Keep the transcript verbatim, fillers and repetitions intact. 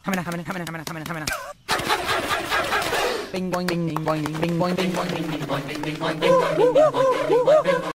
Jamena, jamena, jamena, jamena, jamena, jamena. Bing boing, bing, bing boing, bing boing, bing boing, bing boing, bing boing, bing boing, bing boing, bing boing.